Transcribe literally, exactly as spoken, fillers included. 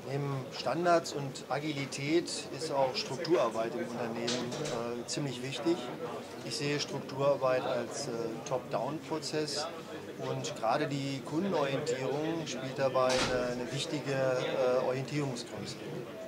Neben Standards und Agilität ist auch Strukturarbeit im Unternehmen äh, ziemlich wichtig. Ich sehe Strukturarbeit als äh, Top-Down-Prozess und gerade die Kundenorientierung spielt dabei eine, eine wichtige äh, Orientierungsgröße.